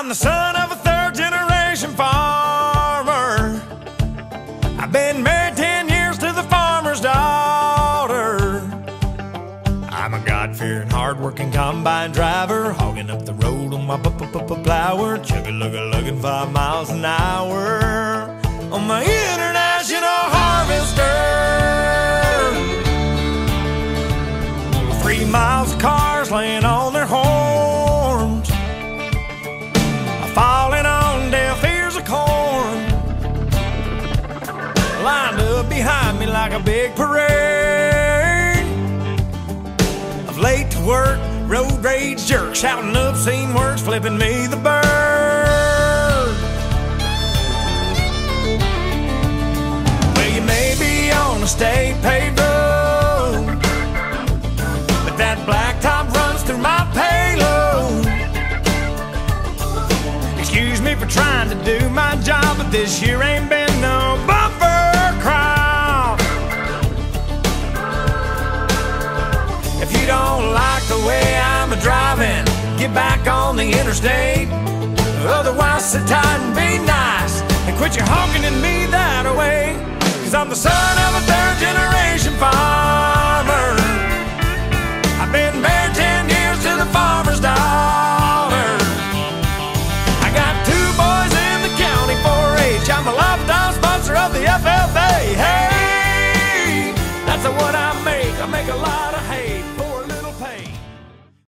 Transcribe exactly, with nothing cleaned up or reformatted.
I'm the son of a third generation farmer. I've been married ten years to the farmer's daughter. I'm a God-fearing, hard-working combine driver, hogging up the road on my p-p-p-plower, chugga-lugga-lugging five miles an hour on my international harvester. Three miles of cars laying on their horns, falling on deaf ears of corn, lined up behind me like a big parade of late to work, road rage jerks, shouting obscene words, flipping me the bird. Well, you may be on a state paved road, but that blacktop runs through my payload. Excuse me for trying to do my job, but this year ain't been no bumper crop. If you don't like the way I'm a driving, get back on the interstate. Otherwise, sit tight and be nice and quit your honking at me that way. Cause I'm the son of a third generation farmer. I've been married ten years to the farmer's daughter.